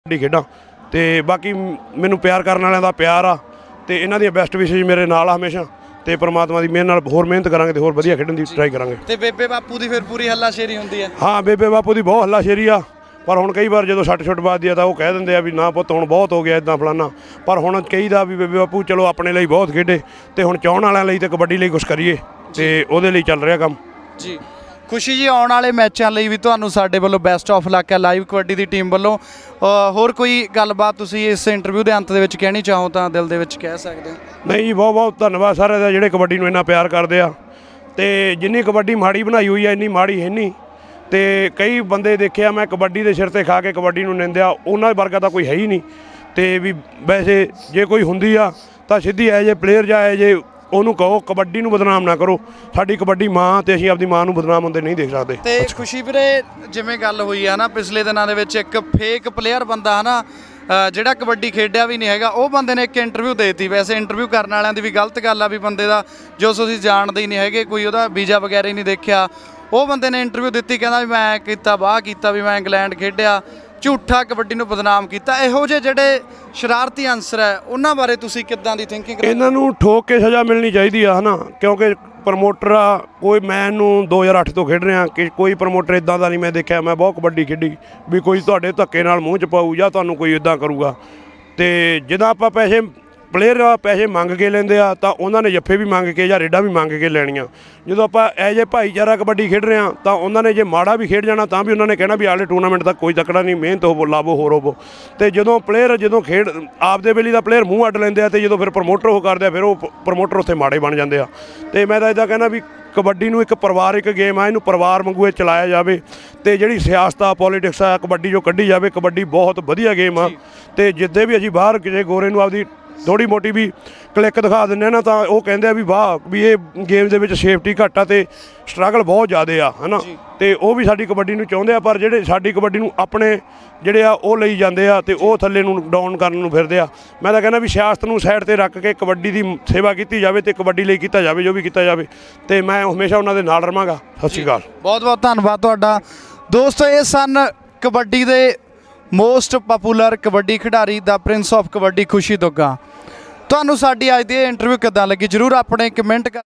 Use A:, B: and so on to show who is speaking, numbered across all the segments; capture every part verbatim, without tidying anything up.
A: खेडां ते बाकी मैनू प्यार करने वालों का प्यार आ ते इन्हां दी बेस्ट विशेज मेरे नाल आ हमेशा ते परमात्मा की मेहर नाल होर मेहनत करांगे ते होर वधिया खेडण दी ट्राई करांगे।
B: ते बेबे बापू की फिर पूरी हल्लाशेरी हुंदी है? हाँ
A: बेबे बापू की बहुत हल्लाशेरी आ पर हुण कई बार जो छट छुट बाजदी आ तां ओह कह दिंदे आ भी ना पुत्त हुण बहुत हो गया इदां फलाना पर हुण कहीदा भी बेबे बापू चलो अपने लिए बहुत खेडे ते हुण चाहण वालिਆਂ ਲਈ ते कबड्डी ਲਈ कुछ करिए ते ਉਹਦੇ ਲਈ ਚੱਲ ਰਿਹਾ ਕੰਮ
B: जी। खुशी जी आने वाले मैचों ਲਈ भी ਤੁਹਾਨੂੰ ਸਾਡੇ ਵੱਲੋਂ ਬੈਸਟ ਆਫ ਲੱਕ ਹੈ ਲਾਈਵ ਕਬੱਡੀ ਦੀ ਟੀਮ ਵੱਲੋਂ। ਹੋਰ ਕੋਈ ਗੱਲਬਾਤ ਤੁਸੀਂ ਇਸ ਇੰਟਰਵਿਊ ਦੇ ਅੰਤ ਦੇ ਵਿੱਚ ਕਹਿਣੀ ਚਾਹੋ ਤਾਂ ਦਿਲ ਦੇ ਵਿੱਚ ਕਹਿ ਸਕਦੇ ਹੋ?
A: ਨਹੀਂ ਜੀ ਬਹੁਤ ਬਹੁਤ ਧੰਨਵਾਦ ਸਾਰਿਆਂ ਦਾ ਜਿਹੜੇ ਕਬੱਡੀ ਨੂੰ ਇੰਨਾ ਪਿਆਰ ਕਰਦੇ ਆ ਤੇ ਜਿੰਨੀ ਕਬੱਡੀ ਮਾੜੀ ਬਣਾਈ ਹੋਈ ਆ ਇੰਨੀ ਮਾੜੀ ਹੈ ਨਹੀਂ ਤੇ ਕਈ ਬੰਦੇ ਦੇਖਿਆ ਮੈਂ ਕਬੱਡੀ ਦੇ ਸਿਰ ਤੇ ਖਾ ਕੇ ਕਬੱਡੀ ਨੂੰ ਨਿੰਦਿਆ ਉਹਨਾਂ ਵਰਗਾ ਤਾਂ ਕੋਈ ਹੈ ਹੀ ਨਹੀਂ ਤੇ ਵੀ ਵੈਸੇ ਜੇ ਕੋਈ ਹੁੰਦੀ ਆ ਤਾਂ ਸਿੱਧੀ ਐ ਜੇ ਪਲੇਅਰ ਜਾਂ ਐ ਜੇ ਉਹਨੂੰ ਕਹੋ ਕਬੱਡੀ ਨੂੰ ਬਦਨਾਮ ਨਾ ਕਰੋ ਸਾਡੀ ਕਬੱਡੀ ਮਾਂ ਤੇ ਅਸੀਂ ਆਪਦੀ ਮਾਂ ਨੂੰ ਬਦਨਾਮ ਹੁੰਦੇ ਨਹੀਂ ਦੇਖ ਸਕਦੇ।
B: ਤੇ ਖੁਸ਼ੀ ਵੀਰੇ ਜਿਵੇਂ ਗੱਲ ਹੋਈ ਆ ਨਾ ਪਿਛਲੇ ਦਿਨਾਂ ਦੇ ਵਿੱਚ ਇੱਕ ਫੇਕ ਪਲੇਅਰ ਬੰਦਾ ਹੈ ਨਾ ਜਿਹੜਾ ਕਬੱਡੀ ਖੇਡਿਆ ਵੀ ਨਹੀਂ ਹੈਗਾ ਉਹ ਬੰਦੇ ਨੇ ਇੱਕ ਇੰਟਰਵਿਊ ਦੇਤੀ ਵੈਸੇ ਇੰਟਰਵਿਊ ਕਰਨ ਵਾਲਿਆਂ ਦੀ ਵੀ ਗਲਤ ਗੱਲ ਆ ਵੀ ਬੰਦੇ ਦਾ ਜੋ ਤੁਸੀਂ ਜਾਣਦੇ ਹੀ ਨਹੀਂ ਹੈਗੇ ਕੋਈ ਉਹਦਾ ਵੀਜ਼ਾ ਵਗੈਰਾ ਹੀ ਨਹੀਂ ਦੇਖਿਆ ਉਹ ਬੰਦੇ ਨੇ ਇੰਟਰਵਿਊ ਦਿੱਤੀ ਕਹਿੰਦਾ ਵੀ ਮੈਂ ਕੀਤਾ ਬਾਹ ਕੀਤਾ ਵੀ ਮੈਂ ਇੰਗਲੈਂਡ ਖੇਡਿਆ ਝੂਠਾ ਕਬੱਡੀ ਨੂੰ ਬਦਨਾਮ ਕੀਤਾ। ਇਹੋ ਜਿਹੇ ਜਿਹੜੇ ਸ਼ਰਾਰਤੀ ਅਨਸਰ ਹੈ ਉਹਨਾਂ ਬਾਰੇ ਤੁਸੀਂ ਕਿੱਦਾਂ ਦੀ ਥਿੰਕਿੰਗ?
A: ਇਹਨਾਂ ਨੂੰ ਠੋਕ ਕੇ ਸਜ਼ਾ ਮਿਲਣੀ ਚਾਹੀਦੀ ਆ ਹੈ ਨਾ ਕਿਉਂਕਿ ਪ੍ਰਮੋਟਰ ਆ ਕੋਈ ਮੈਂ ਇਹਨੂੰ ਦੋ ਹਜ਼ਾਰ ਅੱਠ ਤੋਂ ਖੇਡ ਰਿਹਾ ਕਿ ਕੋਈ ਪ੍ਰਮੋਟਰ ਇੱਦਾਂ ਦਾ ਨਹੀਂ ਮੈਂ ਦੇਖਿਆ ਮੈਂ ਬਹੁਤ ਕਬੱਡੀ ਖੇਡੀ ਵੀ ਕੋਈ ਤੁਹਾਡੇ ਧੱਕੇ ਨਾਲ ਮੂੰਹ 'ਚ ਪਾਊ ਜਾਂ ਤੁਹਾਨੂੰ ਕੋਈ ਇੱਦਾਂ ਕਰੂਗਾ ਤੇ ਜਿੱਦਾਂ ਆਪਾਂ ਪੈਸੇ ਪਲੇਅਰ ਪੈਸੇ ਮੰਗ ਕੇ ਲੈਂਦੇ ਆ ਤਾਂ ਉਹਨਾਂ ਨੇ ਜੱਫੇ ਵੀ ਮੰਗ ਕੇ ਜਾਂ ਰੇਡਾਂ ਵੀ ਮੰਗ ਕੇ ਲੈਣੀਆਂ ਜਦੋਂ ਆਪਾਂ ਐਜ ਏ ਭਾਈਚਾਰਾ ਕਬੱਡੀ ਖੇਡ ਰਹੇ ਹਾਂ ਤਾਂ ਉਹਨਾਂ ਨੇ ਜੇ ਮਾੜਾ ਵੀ ਖੇਡ ਜਾਣਾ ਤਾਂ ਵੀ ਉਹਨਾਂ ਨੇ ਕਹਿਣਾ ਵੀ ਆਲੇ ਟੂਰਨਾਮੈਂਟ ਤੱਕ ਕੋਈ ਤਕੜਾ ਨਹੀਂ ਮਿਹਨਤ ਹੋਵੋ ਲਾਵੋ ਹੋਰ ਹੋਵੋ ਤੇ ਜਦੋਂ ਪਲੇਅਰ ਜਦੋਂ ਖੇਡ ਆਪਦੇ ਵੇਲੇ ਦਾ ਪਲੇਅਰ ਮੂੰਹ ਅੱਡ ਲੈਂਦੇ ਆ ਤੇ ਜਦੋਂ ਫਿਰ ਪ੍ਰਮੋਟਰ ਉਹ ਕਰਦੇ ਆ ਫਿਰ ਉਹ ਪ੍ਰਮੋਟਰ ਉੱਥੇ ਮਾੜੇ ਬਣ ਜਾਂਦੇ ਆ ਤੇ ਮੈਂ ਤਾਂ ਇੱਦਾਂ ਕਹਿੰਦਾ ਵੀ ਕਬੱਡੀ ਨੂੰ ਇੱਕ ਪਰਿਵਾਰਿਕ ਗੇਮ ਆ ਇਹਨੂੰ ਪਰਿਵਾਰ ਵਾਂਗੂ ਇਹ ਚਲਾਇਆ ਜਾਵੇ ਤੇ ਜਿਹੜੀ ਸਿਆਸਤ ਆ ਪੋਲੀਟਿਕਸ ਆ ਕਬੱਡੀ ਜੋ ਕੱਢੀ ਜਾਵੇ ਕਬੱਡੀ ਬਹੁਤ ਵਧੀਆ ਗੇਮ ਆ ਤੇ ਜਿੱਦੇ ਵੀ ਅਸੀਂ ਬਾਹਰ ਕਿਸੇ ਗੋਰੇ ਨੂੰ ਆਪਦੀ ਥੋੜੀ ਮੋਟੀ ਵੀ ਕਲਿੱਕ ਦਿਖਾ ਦਿੰਦੇ ਨਾ ਤਾਂ ਉਹ ਕਹਿੰਦੇ ਆ ਵੀ ਵਾਹ ਵੀ ਇਹ ਗੇਮ ਦੇ ਵਿੱਚ ਸੇਫਟੀ ਘੱਟ ਆ ਤੇ ਸਟਰਗਲ ਬਹੁਤ ਜ਼ਿਆਦਾ ਆ ਹੈ ਨਾ ਤੇ ਉਹ ਵੀ ਸਾਡੀ ਕਬੱਡੀ ਨੂੰ ਚਾਹੁੰਦੇ ਆ ਪਰ ਜਿਹੜੇ ਸਾਡੀ ਕਬੱਡੀ ਨੂੰ ਆਪਣੇ ਜਿਹੜੇ ਆ ਉਹ ਲਈ ਜਾਂਦੇ ਆ ਤੇ ਉਹ ਥੱਲੇ ਨੂੰ ਡਾਊਨ ਕਰਨ ਨੂੰ ਫਿਰਦੇ ਆ। ਮੈਂ ਤਾਂ ਕਹਿੰਦਾ ਵੀ ਸਿਆਸਤ ਨੂੰ ਸਾਈਡ ਤੇ ਰੱਖ ਕੇ ਕਬੱਡੀ ਦੀ ਸੇਵਾ ਕੀਤੀ ਜਾਵੇ ਤੇ ਕਬੱਡੀ ਲਈ ਕੀਤਾ ਜਾਵੇ ਜੋ ਵੀ ਕੀਤਾ ਜਾਵੇ ਤੇ ਮੈਂ ਹਮੇਸ਼ਾ ਉਹਨਾਂ ਦੇ ਨਾਲ ਰਵਾਂਗਾ। ਸਤਿ ਸ਼੍ਰੀ ਅਕਾਲ।
B: ਬਹੁਤ ਬਹੁਤ ਧੰਨਵਾਦ ਤੁਹਾਡਾ ਦੋਸਤੋ। ਇਹ ਸਨ ਕਬੱਡੀ ਦੇ ਮੋਸਟ ਪਪੂਲਰ ਕਬੱਡੀ ਖਿਡਾਰੀ ਦਾ ਪ੍ਰਿੰਸ ਆਫ ਕਬੱਡੀ ਖੁਸ਼ੀ ਦੁੱਗਾ। ਤੁਹਾਨੂੰ ਸਾਡੀ ਅੱਜ ਦੀ ਇੰਟਰਵਿਊ ਕਿੱਦਾਂ ਲੱਗੀ ਜਰੂਰ ਆਪਣੇ ਕਮੈਂਟ ਕਰ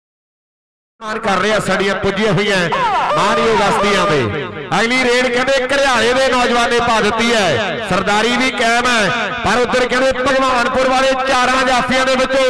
C: कर रहे साड़ियां पुजिया हुई मानयोग हस्तियां दे अगली रेड कहते घरियाले दे नौजवान ने पा दी है सरदारी भी कायम है पर उधर कहते भगवानपुर वाले चार जाफिया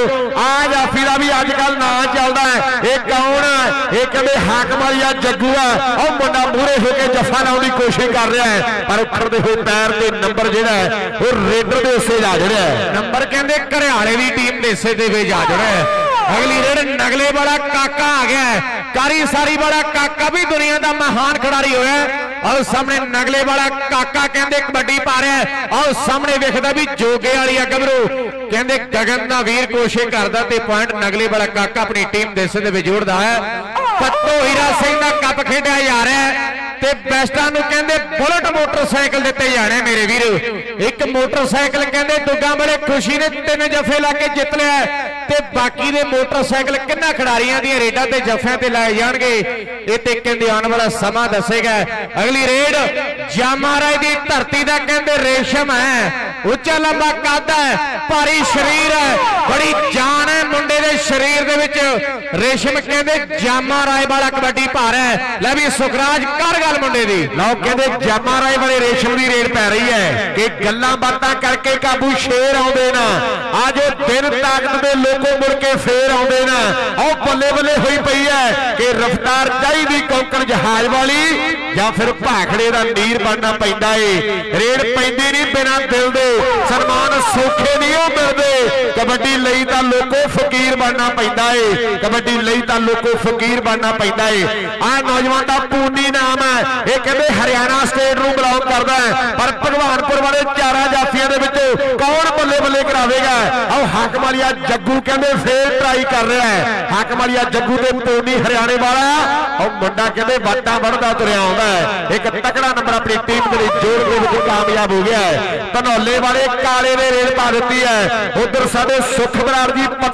C: आ जाफी का भी अजकल ना चलता है ये कौन है ये कहते हाकम वाली जग्गू है और मुंडा मूहरे होकर जफा लाने की कोशिश कर रहा है पर उखड़ते हुए पैर के नंबर जो है वो रेडर के हिस्से जा रहा है नंबर कहते घरियाले की टीम के हिस्से के जा रहा है। अगली रेड नगले वाला काका आ गया है कारी सारी वाला काका भी दुनिया का महान खिडारी होया और सामने नगले वाला काका कहते कबड्डी पा रहा है और सामने वेखदा भी जोगे वाली गबरू कहते गगन का वीर कोशिश करता ते पॉइंट नगले वाला काका अपनी टीम दे हिस्से दे जोड़दा है। पत्तो हीरा सिंह का कप खेडिया जा रहा है ते बेस्टां नूं कहंदे बुलेट मोटरसाइकिल दिते जाने मेरे वीर एक मोटरसाइकिल कहंदे दुग्गा वाले खुशी ने तीन जफे ला के जित लिया ते बाकी दे मोटरसाइकिल किन्ना खिडारियां दी रेडां ते जफियां ते लाए जाणगे ये ते कहंदे आने वाला समा दसेगा। अगली रेड जामाराय दी धरती दा कहंदे रेशम है उच्चा लंबा कद है भारी शरीर है बड़ी जान है मुंडे दे शरीर दे विच रेशम कहंदे जामाराय वाला कबड्डी पा रहा है लै भी सुखराज कर गल मुंडे दी लोग कहंदे जामाराय वाले रेशम दी रेड पै रही है कि गल्लां बातां करके काबू शेर आउंदे ना आज दिन ताकत दे लोगों मुड़ के फेर आउंदे ना और बल्ले बल्ले हुई पई है कि रफ्तार चाहिदी कोंकण जहाज वाली या फिर भाखड़े दा नीर बनना पैंदा है रेड पैंदी नहीं बिना दिल दे सन्मान सौखे नहीं हो मिलदे कबड्डी लई तां लोगों फकीर बनना पैंदा है कबड्डी लई तां लोगों फकीर बनना पैंदा है। आ नौजवान दा पूनी नाम है ये कहते हरियाणा स्टेट नूं बिलोंग करदा है पर भगवानपुर वाले चारा जाफियां दे विच कौन बल्ले बल्ले करावेगा और हाकम वालिया जग्गू कहते फिर ट्राई कर रहा है हाकम वालिया जग्गू ते पूनी हरियाणे वाला और मुंडा कहते वाटा बढ़दा तुरिया आउंदा है एक तकड़ा नंबर अपनी टीम के लिए जोड़ के विच कामयाब हो गया है। धनौले वाले काले ने रेड पा दी है उधर साडे सुख बराड़ जी पत्तो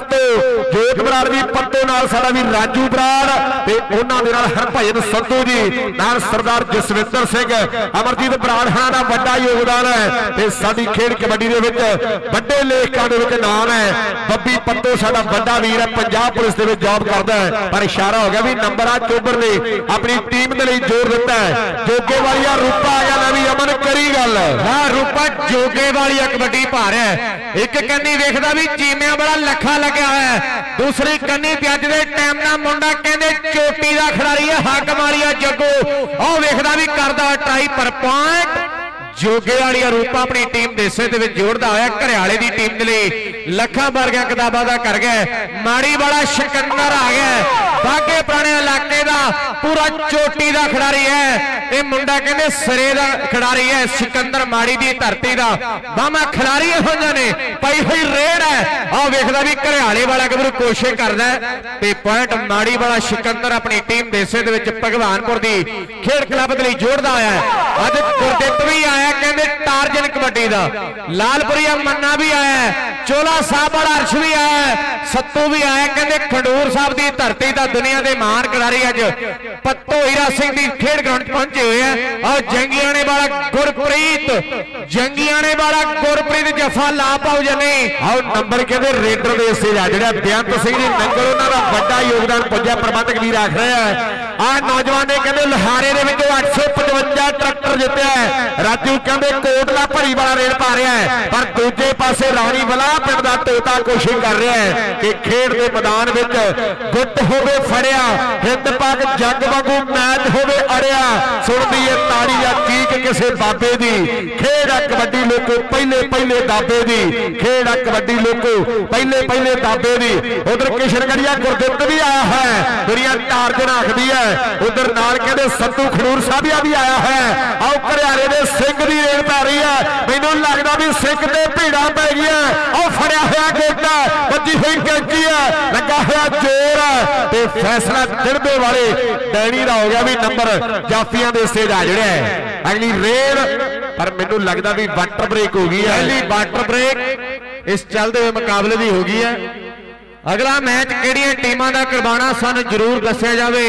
C: जोत बराड़ भी पत्तो नाल साडा भी राजू बराड़ ते उन्हां दे नाल हरभजन संधू जी नाल सरदार जसविंदर सिंह अमरजीत बराड़ हां दा वड्डा योगदान है ते साडी खेड कबड्डी दे विच वड्डे लेखां दे विच नाम है। बब्बी पत्तो साडा वड्डा वीर है, पंजाब पुलिस दे विच जॉब करदा है पर इशारा हो गया भी नंबर आ चोबर ने अपनी टीम दे लई जोर दिता है। जोगे वालिया रूपा आ गया भी अमन करी गल
D: हां रूपा जोगे वालिया कबड्डी भार है एक कन्नी वेखदा भी चीमिया बड़ा लखा लग्या है दूसरी कन्नी ते अज दे टाइम दा मुंडा कहंदे चोटी दा खिडारी है हाकम वालिया जग्गू ओ वेखदा भी करदा ट्राई पर पॉइंट जोगे वाली रूपा अपनी टीम देसे दे विच जोड़दा होया घरियाले दी टीम दे लई लखां वर्गियां किताबां दा कर गया माड़ी वाला सिकंदर आ गया बागे पुराने इलाके दा पूरा चोटी दा खिडारी है ये मुंडा कहंदे सिरे दा खिडारी है सिकंदर माड़ी दी धरती दा बामा खिलारी होइयां ने पई होई रेड है आ वेखदा भी घरियाले वाला गबरू कोशिश करदा ते पॉइंट माड़ी वाला सिकंदर अपनी टीम देसे दे विच भगवानपुर दी खेड क्लब दे लई जोड़दा होया अज गुरदित भी आया कहंदे टारजन कबड्डी दा लालपुरिया मन्ना भी आया चोला साहब वाला अर्श भी आया सत्तू भी आया कहंदे खंडूर साहब दी धरती दा दुनिया दे महान खिडारी अज पत्तो हीरा सिंह दी खेड ग्राउंड पहुंचे हुए हैं और जंगियाने वाला गुरप्रीत जंगियाने वाला गुरप्रीत जफा ला पाओ जने
C: आओ नंबर कहंदे रेडर दे इसे जेड़ा बेअंत सिंह जी नंगल उन्हां दा वड्डा योगदान पुज्या प्रबंधक वीर आख रहे हैं आ नौजवान ने कहंदे लहारे दे विच आठ सौ पचवंजा ट्रैक्टर जितया है राजू कहंदे कोटला भरी वाला रेड पा रहा है पर दूजे पासे रानी वाला पिंड दा तोता कोशिश कर रहा है कि खेड के मैदान विच गुੱਟ होवे फड़िया हिंद पाक जग वांगू मैच होवे अड़िया सुनदी है ताड़ी या चीक किसे बाबे दी खेड कबड्डी लोको पहले पहले दाबे दी खेड कबड्डी लोको पहले पहले दाबे दी उधर किशनगढ़िया गुरदित भी आया है दुनिया टारजन आखदी है उधर नाल कहंदे सत्तू खडूर साहिबा भी आया है आओ घरियाले दे सिंह दी रेड पै रही है मैनूं लगदा भी सिंह ते भीड़ा पै गईयां आओ फड़िया होया गोटा बची हुई कैंची है लगा होया जोर ते फैसला दिड़बे वाले डैनी दा हो गया भी नंबर जाफियां दे स्टेज आ जड़िया है अगली रेड पर मैनूं लगदा भी वाटर ब्रेक हो गई है
D: पहली वाटर ब्रेक इस चलते हुए मुकाबले दी हो गई है अगला मैच किहड़ियां टीमां दा करवाना सानूं जरूर दस्सिया जावे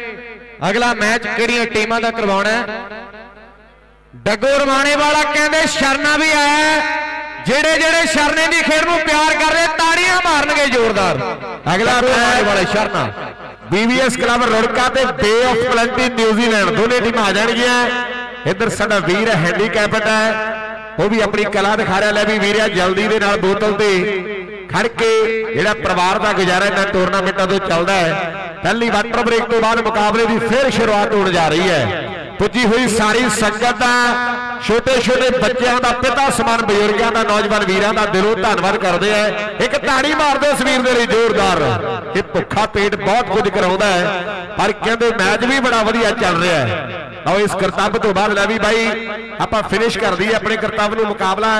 D: अगला मैच किहड़ियां टीमां दा करवाना है डग्गू रमाणे वाला कहंदे शरना भी आया जेड़े जेड़े शरने की खेड नूं प्यार कर रहे ताड़ियां मारनगे जोरदार
C: अगला मैच वाले शरना बीवीएस क्लब रुड़का ते बे ऑफ प्लेंटी न्यूजीलैंड दोनों टीम आ जाएंगियां इधर साडा वीर हैंडीकैप्ड है वो भी अपनी कला दिखा रहा है भी वीर जल्दी दे नाल बोतल ते खड़ के जिहड़ा परिवार का गुजारा इन्हां टूरनामेंटां तो चलदा है पहली वाटर ब्रेक तो बाद मुकाबले की फिर शुरुआत होने जा रही है पुजी हुई सारी संगत छोटे छोटे बच्चों का पिता समान बजुर्गों का नौजवान वीरों का दिलों धन्यवाद करते हैं एक ताड़ी मारते इस वीर के लिए जोरदार ये भुखा पेट बहुत कुछ कराउंदा है पर कहते मैच भी बड़ा वधिया चल रहा है आओ इस करतब तो बाद लै भी भाई आप फिनिश कर दी अपने करतब नूं मुकाबला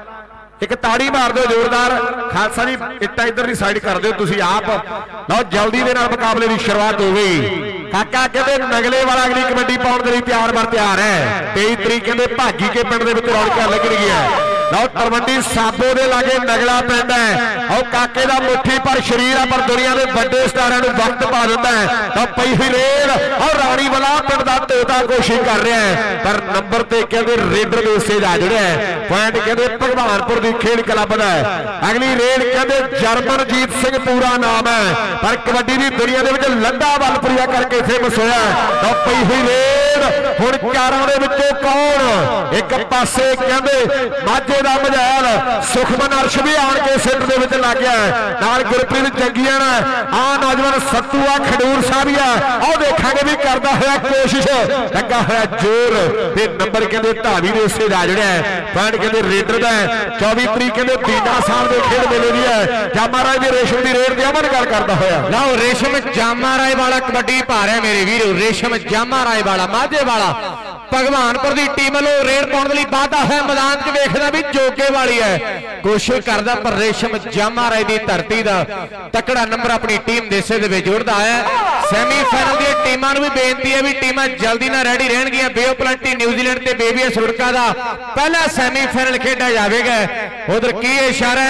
C: एक ताड़ी मार दो जोरदार खालसा जी इट्टा इधर की साइड कर दो तुसी आप लो जल्दी दे नाल मुकाबले की शुरुआत हो गई काका कहते नगले वाला अगली कबड्डी पाउण के लिए तैयार बर तैयार है तेईस तरीक कहते भागी के पिंड के रौनक लग रही है लो तरवंडी साबो के लागे नगला पिंड है और काके का मुट्ठी पर शरीर है पर दुनिया के बड़े स्टारां नूं वक्त पा दिंदा है तो पई हुई रेड और रानी वाला पिंड का तोता कोशिश कर रहा है पर नंबर ते कहते रेडर के हिस्से जा जुड़े पॉइंट कहते भगवानपुर की खेड क्लब है अगली रेड कहते जरमनजीत सिंह पूरा नाम है पर कबड्डी की दुनिया के लंडा वालपुरिया करके फेमस होया तो पई हुई रेड हुण चारां दे विचों कौन एक पासे कहते माझे का मजैल सुखमन अर्श भी आन के सेंटर दे विच लग गया नाल गुरप्रीत जंगियां आ नौजवान सत्तू आ खडूर साहिबा आओ देखांगे भी करदा होया कोशिश लगा होया जोर ते नंबर कहते धावी दे हिस्से जा जड़िया पॉइंट कहते रेडर दा चौबीस तरीक कहते बीना साल के खेड मेले दी है जामा राय दी रेशम दी रेड दी अमन गल करदा होया
D: लाओ रेशम जामा राय वाला कबड्डी पा रहा है मेरे वीर रेशम जामा राय वाला माझे वाला भगवानपुर की टीम वालों रेड पाने लिए वादा है मैदान च वेखदा भी जोगे वाली है कोशिश करदा पर रेशम जामा राय की धरती का तकड़ा नंबर अपनी टीम देसे दे विच जोड़दा है सैमीफाइनल दी टीमां नूं भी बेनती है भी टीमां जल्दी ना रेडी रहणगियां बे ऑफ प्लेंटी न्यूजीलैंड ते बेबीएस रुड़का दा पहला सैमीफाइनल खेडा जावेगा उधर की इशारा है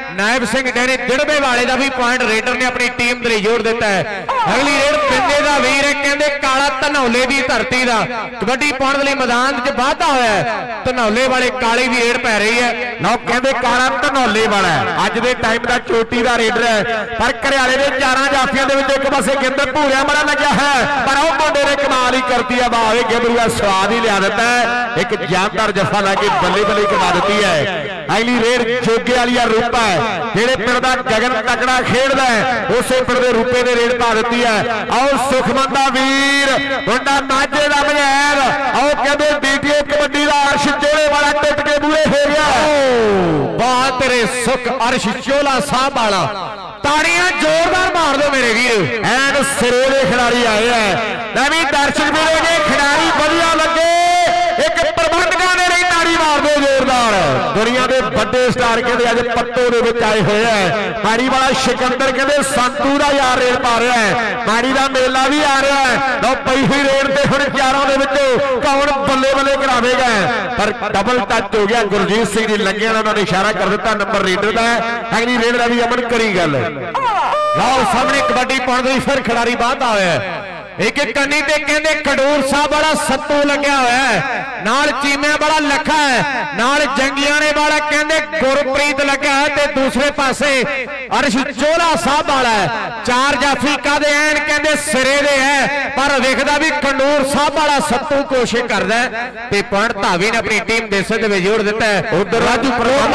D: नायब सिंह डैनी दिड़बे वाले का भी पॉइंट रेडर ने अपनी टीम के लिए जोड़ दिता है। अगली रेड पिंडे का वीर है कहते काला धनौले की धरती का कबड्डी पाने लिए मैदान च वाधा होया है। धनौले वाले काली भी रेड पै रही है
C: ना कहते काला धनौले वाला अज के टाइम का चोटी का रेडर है पर घरियाले के चार जाफिया एक पासे केंद्र भूरिया बड़ा लग्या है पर वो मुंडे ने कमाल ही करती है बावे गेबरू स्वाद ही लिया देता है। एक जानदार जफा ला के बल्ले बल्ले कमा देती है। अगली रेड जोगे वाली रूपा है जेड़े पिंड का गगन तकड़ा खेलता है उस पिंड के रूपे ने रेड पा दी है। और सुखमन का वीर मुंडा माझे का बजैर और कहते डीटीए कबड्डी का अर्श चोले वाला टुट के बूहे हो गया।
D: बात तेरे सुख अर्श चोला साहब वाला ताड़ियां जोरदार मार दो मेरे वीर।
C: एन सिरे के खिलाड़ी आए हैं नवी दर्शक मिलेंगे खिलाड़ी बढ़िया लगे एक प्रबंधकों ने नहीं ताड़ी मार दो जोरदार। दुनिया के बड़े स्टार कहते अज पत्तों के आए हुए हैं। माड़ी वाला सिकंदर कहते संतू का यार रेल पा रहा है माड़ी का मेला भी आ रहा है। लो पई हुई रेल से हम चारों के कौन बल्ले बल्ले करावेगा पर डबल टच हो गया। गुरजीत सिंह जी लगे उन्होंने इशारा कर दिता नंबर रेडर का है। अगली रेड का भी अमन करी गल
D: लाओ सामने कबड्डी पाने फिर खिलाड़ी बात आया एक एक कन्नी ते कहते खडूर साहब बड़ा सत्तू लग्या हुआ है नाल चीमिया बड़ा लखा है नाल जंगियाने वाला कहते गुरप्रीत लग्या है ते दूसरे पासे अर्श चोला साहब वाला है। चार जाफी कादे ऐन कहते सिरे दे है पर वेखदा भी खडूर साहब वाला सत्तू कोशिश करदा है ते पॉइंट धावी ने अपनी टीम देसे दे जोड़ दिता है। उधर राजू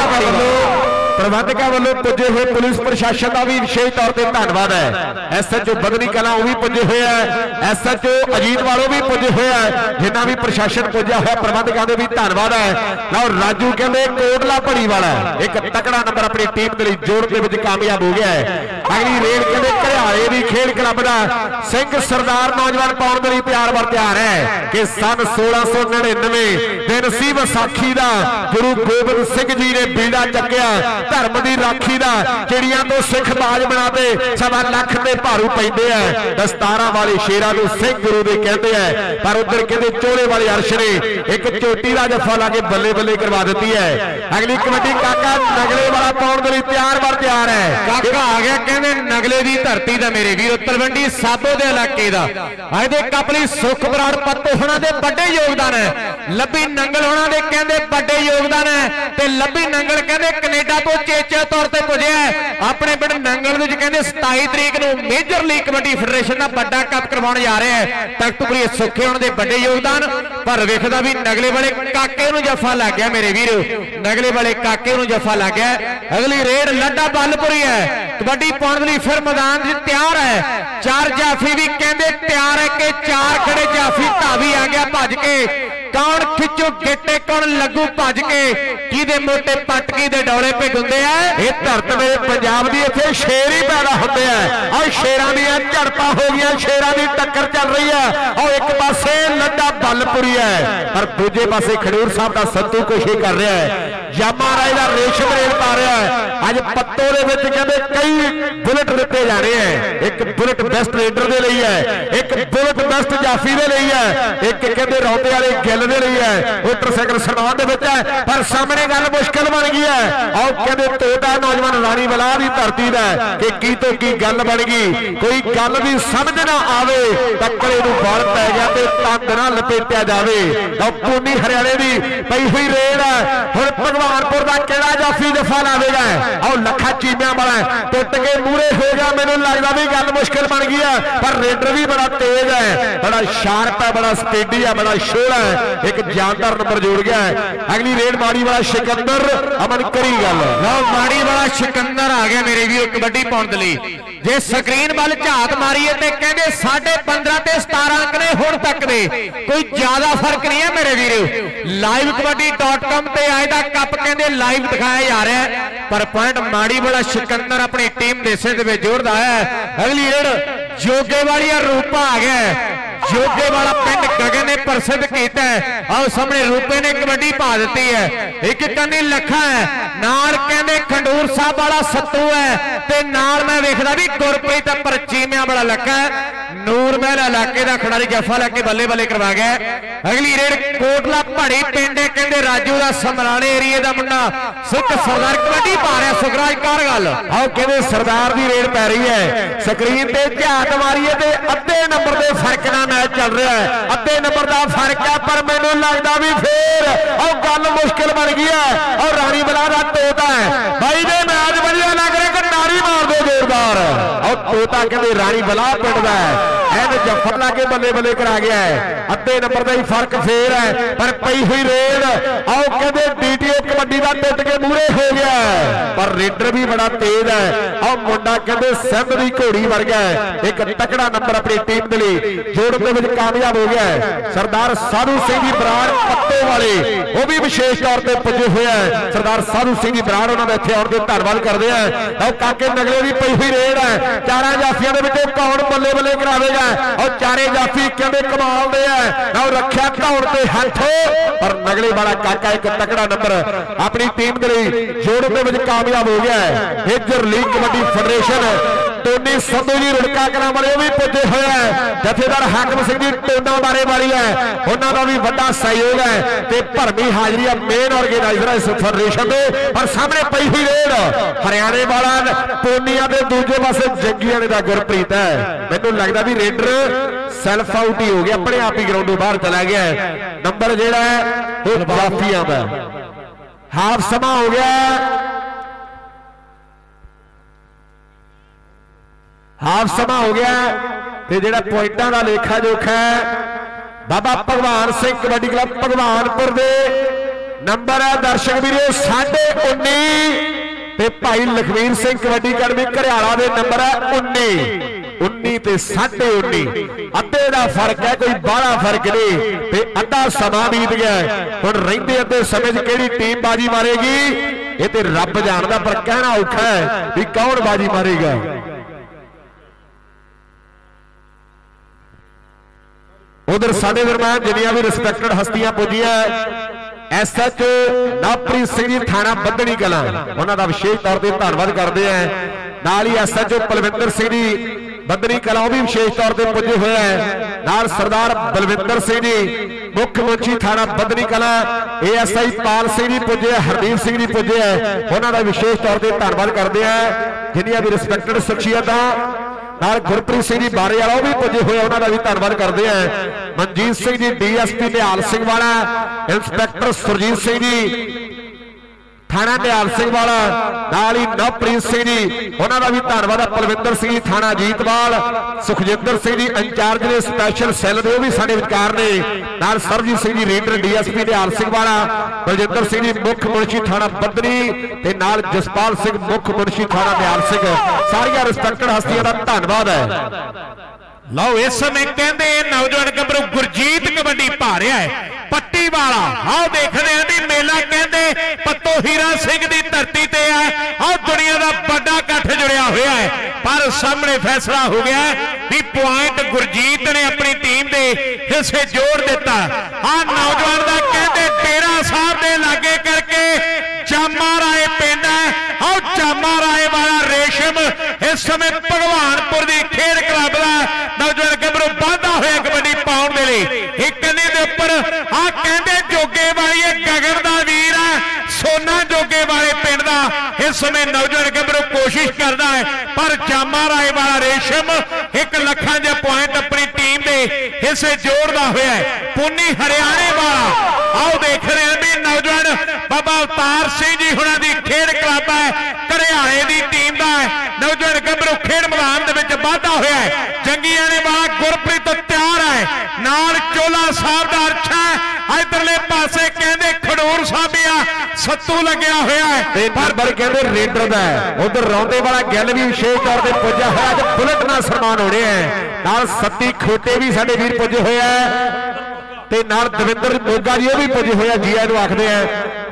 C: प्रबंधकों वालों पुजे हुए पुलिस प्रशासन का भी विशेष तौर पर धन्यवाद है। एस एच ओ बदनी कला भी पुजे हुए हैं एस एच ओ अजीत वालों भी पुजे हुए हैं जिन्ना भी प्रशासन पुजा है प्रबंधकों का भी धन्यवाद है। और राजू कहते कोटला भड़ी वाला एक तकड़ा नंबर अपनी टीम के लिए जोड़ के कामयाब हो गया है। अगली रेड कहते घरियाले की खेल क्लब का सिंह सरदार नौजवान पाने के लिए तैयार बर तैयार है कि सन सोलह सौ निन्यानवे दिन सी विसाखी का गुरु गोबिंद सिंह जी ने बीड़ा चक्या धर्म की राखी का चिड़िया तो सिख बाज बनाते सवा लख के भारू पैंदे है। दस्तारा वाले शेरा को सिंह गुरु दे कहते हैं पर उधर कहते चोले वाले अर्श ने एक चोटी का जफा ला के बल्ले बल्ले करवा दी है। अगली कबड्डी काका नगले वाला पाने के लिए तैयार बर तैयार है।
D: काका आ गया कहते नगले की धरती का मेरे वीर तलवंडी साबो के इलाके का अज दे कपली सुख बराड़ पत्तो होना दे बड़े योगदान है। लब्बी नंगल होना दे कहते बड़े योगदान है ते लब्बी नंगल कहते कनेडा तो चेचे तौर पर पुजे अपने पिंड नंगल कहते सताई तरीक को मेजर लीग कबड्डी फेडरेशन का बड़ा कप करवाने जा रहे हैं। तख्तपुरी सुखे होने के बड़े योगदान पर वेखदा भी नगले वाले काके नूं जफा लग गया मेरे वीर नगले वाले काके नूं जफा लग गया। अगली रेड लड्डा बलपुरी है कबड्डी पाने लिए फिर मैदान तैयार है। चार जाफी भी कहते तैयार है कि चार खड़े जाफी धावी आ गया भज के कौन खिचो गेटे कौन लगू भज के किदे मोटे पटकी दे डोले पे गुंदे है।
C: ये धरत मेरे पंजाब दी इत्थे शेर ही पैदा होते हैं और शेरां दी झड़पां हो गई शेरां दी टक्कर चल रही है। और एक पासे लड्डा बलपुरी है पर दूजे पासे खडूर साहब का सत्तू कोशिश कर रहा है। जामा राय का रेशम रेल पा रहा है। अज पत्तों के विच कहते कई बुलेट दिते जा रहे हैं। एक बुलेट बेस्ट रेडर के लिए है एक बुलेट बेस्ट जाफी के लिए है एक कहते रौते वाले गिल दे लिए है मोटरसाइकिल समान दे विच है पर सामने गल मुश्किल बन गई है। और कहते तोता नौजवान रानी बलाह की धरती है कि की तो की गल बन गई कोई गल भी समझ ना आवे टक्करे नूं बल पै गया तो तंद ना लपेटिया जाए। और पूनी हरियाणे की पई हुई रेड है हुण भगवानपुर का किहड़ा जाफी जफा लावेगा और लखा चीमिया वाला टुट के मूहरे हो गया। मैनूं लगदा भी गल मुश्किल बन गई है पर रेडर भी बड़ा तेज है बड़ा शार्प है बड़ा स्पीडी है बड़ा शोर है एक जानदार नंबर जोड़ गया है। अगली रेड माड़ी वाला सिकंदर अमन करी गल
D: माड़ी वाला सिकंदर आ गया मेरे भी कबड्डी पाने के लिए जे स्क्रीन वाल झात मारीए तो कहते साढ़े पंद्रह ते सतारा अंक ने हुण तक दे कोई ज्यादा फर्क नहीं है मेरे वीर। लाइव कबड्डी डॉट कॉम ते अज दा कप कहते लाइव दिखाया जा रहा है पर पॉइंट माड़ी वाला सिकंदर अपनी टीम देसे दे जोड़दा है। अगली रेड जोगे वाली रूपा आ गया जोगे वाला पिंड गगन ने प्रसिद्ध किया है और सामने रूपे ने कबड्डी पा दी है। एक कन्नी लखा है नाल कहते खंडूर साहब वाला सत्तू है ते नाल मैं वेखदा भी गुरप्रीत पर चीमिया वाला लखा है ਨੂਰ महल इलाके का खिडारी जफा लैके बल्ले बल्ले करवा गया। अगली रेड कोटला पहाड़ी पिंड कहते राजू का समराले एरिए का मुंडा सुख सरदार कबड्डी पा रहा सुखराज कारगल आओ कहते सरदार की रेड पै रही है। स्क्रीन पे झात मारीए तो अद्धे नंबर के फर्क ना मैच चल रहा है, अद्धे नंबर का फर्क है पर मैनू लगता भी फिर और गल मुश्किल बन गई है और रानी बला का तोता है भाई ने मैच बढ़िया लग रहा कि नारी मार दो जोरदार और तोता कहते रानी बला पिंड का है जफर लाके बल्ले बल्ले करा गया है। अद्धे नंबर का ही फर्क फेर है पर पई हुई रेड आओ कहते डीटीओ कबड्डी का टुट के मूरे हो गया है पर रेडर भी बड़ा तेज है और मुंडा कहते सिंध की घोड़ी वर्गा है। एक तकड़ा नंबर अपनी टीम के लिए जोड़ने में कामयाब हो गया है। सरदार साधु सिंह जी बराड़ पत्ते वाले वो भी विशेष तौर पर पुजे हुए हैं। सरदार साधु सिंह जी बराड़ उन्होंने इतने आने के धन्यवाद करते हैं और काके नगले की पई हुई रेड है। चार जाफिया के कौन बल्ले बल्ले करावेगा और चारे जाफी कहते कमाल दे है रखा दौड़ के हाथ पर नगले वाला काका एक तकड़ा नंबर अपनी टीम के लिए जोड़ने में कामयाब हो गया है। Major league kabaddi federation Tony Sandhu ji Rurka Kalan वाले भी पुजे हुए हैं। जथेदार हाकम सिंह जी टोना बारे वाली है उन्होंने भी बड़ा सहयोग है ते भरमी हाजरी है मेन ऑर्गेनाइजर इस फेडरेशन के पर सामने पई हुई रेड हरियाणे वाला टोनिया के दूजे पासे जंगियाने का गुरप्रीत है। मैनू लगता भी रेडर सैल्फ आउट ही हो गया अपने आप ही ग्राउंडों बाहर चला गया है। नंबर जेड़ा है वो जाफिया का हाफ समा हो गया हाफ समा हो गया ते जेड़ा पॉइंटां दा लेखा जोखा है बाबा भगवान सिंह कबड्डी क्लब भगवानपुर दे नंबर है दर्शक वीरो साढ़े उन्नी ते भाई लखवीर सिंह कबड्डी अकादमी घरियाला दे नंबर है उन्नी उन्नी ते साढ़े उन्नी अद्धे का फर्क है कोई बारह फर्क नहीं ते अद्धा समा बीत गया हुण रहिंदे अद्धे समय च किहड़ी टीम बाजी मारेगी ये ते रब जानदा पर कहना औखा है भी कौन बाजी मारेगा। उधर साडे दरम्यान जिन्नियां भी रिस्पैक्टेड हस्तियां पुजियां S H O Navpreet Singh ji थाना बदनी कला उन्हों का विशेष तौर पर धन्यवाद करते हैं। नाल ही S H O Balvinder Singh ji Badni Kalan भी विशेष तौर पर पुजे हुए हैं। नाल सरदार बलविंदर सिंह जी मुख्य मुंशी थाना बदनी कला A S I Pal Singh ji पुजे हरदीप सिंह जी पुजे है उन्होंने विशेष तौर पर धन्यवाद करते हैं। जिन्नियां भी रिस्पैक्टेड शख्सियत गुरप्रीत सिंह जी बारे वाला भी पुजे हुए उन्होंने भी धन्यवाद करते हैं। Manjeet Singh ji D S P Nihal Singh Wala inspector Surjit Singh ji थाना निहाल सिंह वाला नाल ही नवप्रीत सिंह जी उन्होंने भी धन्यवाद। पलविंदर सिंह जी थाना जीतवाल सुखजिंदर सिंह जी इंचार्ज ने स्पैशल सैल के भी साडे विचार ने नाल Sarjeet Singh ji reader D S P Nihal Singh Wala Baljinder Singh ji मुख्य मुंशी थाना बदनी ते नाल जसपाल सिंह मुख्य मुंशी थाना निहाल सिंह सारिया रिस्पैक्टेड हस्तियों का धन्यवाद है। लो इस समय कहते नौजवान गबरू गुरजीत कबड्डी पा रहा है पट्टी वाला आओ देखते हैं भी मेला कहते पत्तो हीरा सिंह की धरती ते है और दुनिया का बड़ा कठ जुड़िया हुआ है पर सामने फैसला हो गया भी पॉइंट गुरजीत ने अपनी टीम के हिस्से जोड़ दिता। आ नौजवान का कहते डेरा साहब के लागे करके जामा राय पिंड है और जामा राय वाला रेशम इस समय भगवानपुर की खेड क्लब का नौजवान गबरू वाधा होया कबड्डी पाउण दे लई एक कन्ने दे उपर आ कहंदे जोगे वाली गगन दा वीर है सोना जोगे वाले पिंड दा इस समय नौजवान गबरू कोशिश करता है पर जामा राय वाला रेशम एक लखां दे पॉइंट अपनी टीम दे हिस्से जोड़दा होया है। पुन्नी हरियाणे वाला आओ देख रहे हैं भी नौजवान बाबा अवतार सिंह जी हुणां दी खेड क्लब है घरियाले दी टीम दा है नौजवान गबरू खेड मैदान दे विच वाधा होया है। जंगीआणे वाला गुरप्रीत तैयार है नाल चोला साहब दा अर्छा इधरले पासे कहंदे खडूर साबिया सत्तू लग्या होया है
C: नंबर कहंदे रेडर दा है। उधर रौंदे वाला गैल भी विशेष तौर पर पुजा है अज बुलेट नाल सन्मान होने हैं नाल सत्ती खोटे भी साडे वीर पुजे होया है ते नाल दविंदर मोगा जी भी पुजे होया जी नूं आखदे हैं।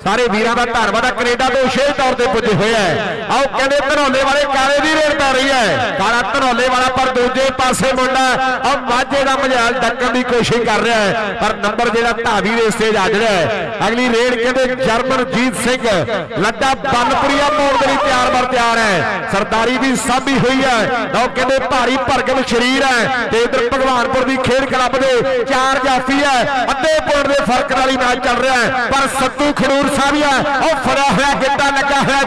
C: सारे वीरों का धन्यवाद। कनेडा तो विशेष तौर पर पुजे हुए है। आओ कहते धनौले वाले काले की रेड पै रही है, काला धनौले वाला पर दूजे पासे मुंडा और माझे का मजाल डकन की कोशिश कर रहा है, पर नंबर जो धावी रेस से जा रहा है। अगली रेड कहते जर्मनजीत सिंह लड्डा बनपुरिया मोड़ के लिए तैयार बर तैयार है। सरदारी भी साभी हुई है, तो कहते भारी भरकम शरीर है। इधर भगवानपुर की खेड क्लब के चार जाफी है, अद्धे पॉइंट के फर्क नाल मैच चल रहा है, पर सत्तू खडूर साहब है और फड़ा हुआ गिट्टा लगा हुआ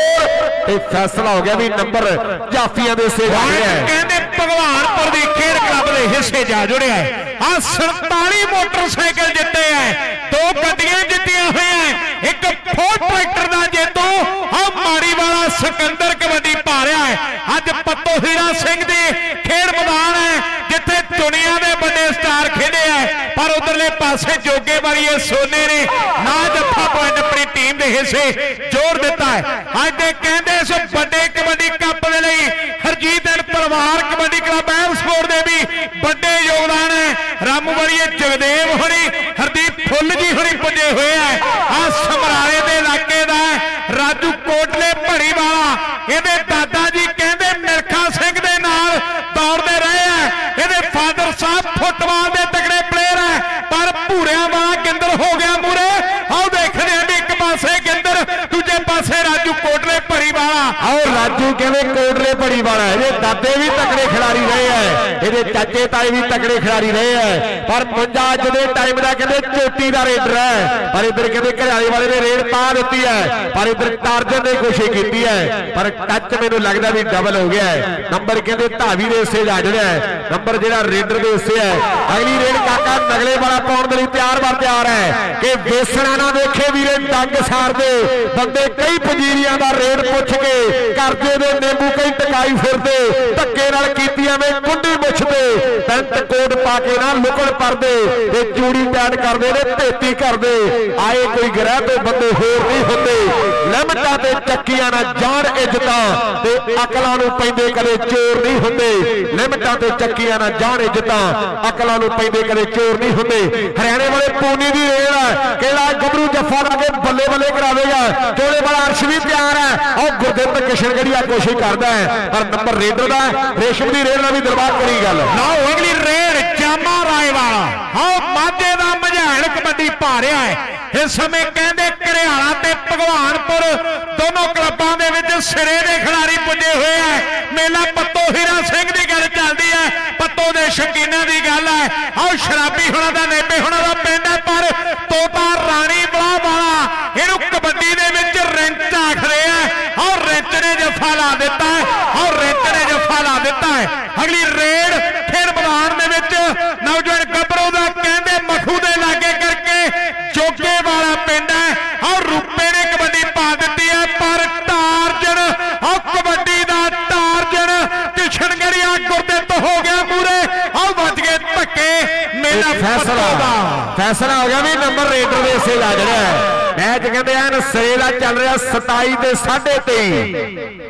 C: जोर, फैसला हो गया भी नंबर जाफिया के हिस्से जा रहे हैं।
D: कहते भगवानपुर की खेड क्लब के हिस्से जा जुड़े है। आ सैंतालीस मोटरसाइकिल जिते है, दो गड्डियां जितियां हुई हैं, एक फोर्ड ट्रैक्टर का जेतू आ माड़ी वाला सिकंदर कबड्डी पा रहा है। अज पत्तो हीरा सिंह दी खेड मैदान है जिथे दुनिया के बड़े स्टार खेले है, पर उधरले पासे जोगे वाली सोने ने ना जफा पॉइंट अपनी टीम के हिस्से जोड़ दिता है। अज दे कहते इस बड़े कबड्डी कप के लिए हरजीत एंड परिवार कबड्डी क्लब एम स्पोर्ट के भी बड़े योगदान है। रामू वाली जगदेव होनी, हरदीप फुल जी होनी पुजे हुए है। आ समराले के इलाके का राजू कोटले भड़ी वाला, ये दादा जी कहते मिल्खा सिंह के नाल दौड़ते रहे हैं। ये फादर साहब फुटबॉल के तगड़े प्लेयर है, पर भूरिया वाला गिंदर हो गया मूरे। आओ देखते हैं भी एक पासे गिंदर, दूजे पासे राजू कोटले भड़ी वाला।
C: आओ राजू कहते कोटले भड़ी वाला है, ये दादे भी तगड़े खिलाड़ी रहे हैं, ये चाचे ताए भी तगड़े खिलाड़ी रहे हैं, पर मुंजा अज के टाइम का कहते चोटी का रेडर है। पर इधर कहते घरियाले वाले ने रेड पा दी है, पर इधर टार्जन ने कोशिश की है, पर टच मैनू लगता भी डबल हो गया है। नंबर कहते धावी के हिस्से जा रहा है, नंबर जो रेडर के हिस्से है। अगली रेड काका नगले वाला पाने के लिए तैयार बार तैयार है कि बेसना ना देखे वीरे डंग सार दे बंदे कई पंजीरियां का रेड पुछ के करजे दे नींबू कई टकाई फिरते धक्के नाल कीतियां में कुंडी मुछते पैंट कोट पा के ना लुकड़ परदे ते चूड़ी पैड करदे ने भेती करदे आए कोई ग्रह तो बंदे होर नहीं होंदे। लिमिटां ते चक्कियां ना जान इज्जतां ते अकलां नूं पैंदे कदे चोर नहीं होंदे। लिमिटां ते चक्कियां ना जान इज्जतां अकलां नूं पैंदे कदे चोर नहीं होंदे। हरियाणे वाले पूनी दी रेल है, केला गबरू जफा ला के बल्ले बल्ले करावेगा, जोड़े वाला अर्श भी तैयार है और गुरदित्त किशनगढ़िया कोशिश करता है, पर नंबर रेडर का रेशम की रेल भी दरबार करी गल।
D: अगली रेड जामा राय वाला हाँ माझे का मझैल कबड्डी पा रहा है। इस समय कहते घरियाला ते भगवानपुर दोनों क्लबों के विच सिरे के खिलाड़ी पुजे हुए हैं। मेला पत्तो हीरा सिंह की गल चलती है, पत्तो के शकीना की गल है। आओ शराबी होना का नेबे होना का पिंड है, पर तोता रानी बला वाला इनू कबड्डी के विच रिंच आखते हैं और रिंच ने जफा ला दिता है और रिंच ने जफा ला दिता है। अगली रेड खेड मैदान में नौजवान गबरू का कहते मखू के लागे करके जोगे वाला पिंड है और रूपे ने कबड्डी पा दी है, पर टार्जन और कबड्डी का टार्जन किशनगढ़िया गुरदित्त हो गया मूरे और बच गए धक्के। मेरा
C: फैसला फैसला हो गया भी नंबर रेडर के हिस्से लग रहा है। मैच कहते हैं सिरे का चल रहा सताई ते साढ़े तेई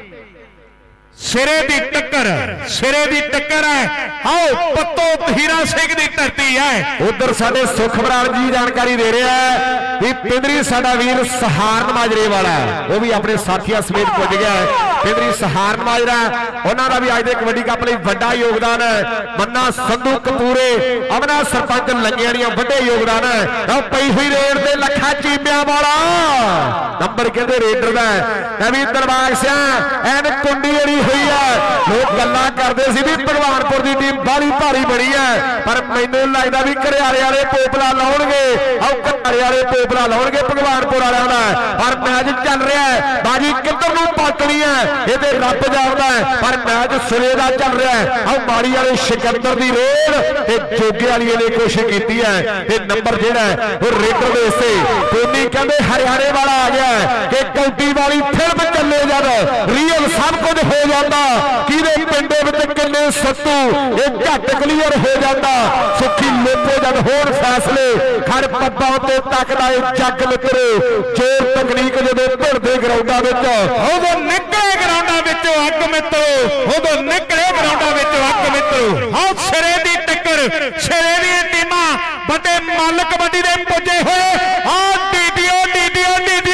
D: सिरे की टक्कर सिरे की टक्कर है। आओ पत्तो हीरा सिंह की धरती है।
C: उधर साडे सुख बराड़ जी जानकारी दे रहे हैं कि पिंदरी साडा वीर सहारन माजरे वाला है, वो भी अपने साथियों समेत पहुंच गया है। पिंदरी सहारन माजरा उन्होंने भी अज कबड्डी कप लिए बड़ा योगदान है। मन्ना संधू कपूरे अमना सरपंच लंगियां बड़े योगदान है। पई हुई रेड से लखा चीमिया वाला नंबर कहते रेडर का नवी दरबार सिया एन कुंडी जड़ी हुई है। लोग गल्लां करते सी भी भगवानपुर की टीम बारी भारी बनी है, पर मैनू लगता भी घरियाले वाले पोपला लाउणगे और घरियाले वाले पोपला लाउणगे भगवानपुर वालों का। पर मैच चल रहा है, बाजी किधर नूं पलटनी है ये तो रब जानता है, पर मैच सिरे का चल रहा है। और माड़ी वाले सिकंदर की रेड जोगे वाली ने कोशिश की है। ये नंबर जो है वो रेडर के हिस्से धोनी कहते हरियाणे वाला आ गया है कि कौटी वाली फिल्म चले जब रियल सब कुछ हो जाता कि पिंडे किन्ने सत्तू ये झट क्लीयर हो जाता। सुखी लोपो जब होर फैसले खड़ पब्बा उत्ते तकदा जग मित्रो जोर तकनीक जो भिड़दे ग्राउंडां विच
D: उदों निकले ग्राउंडां विचों अग मित्रो उदों निकले ग्राउंडां विचों अग मित्रो। हाँ सिरे की टक्कर सिरे दी टीमां बड़े मल कबड्डी दे पुजे हुए। हाँ डीडीओ डीडीओ डीडीओ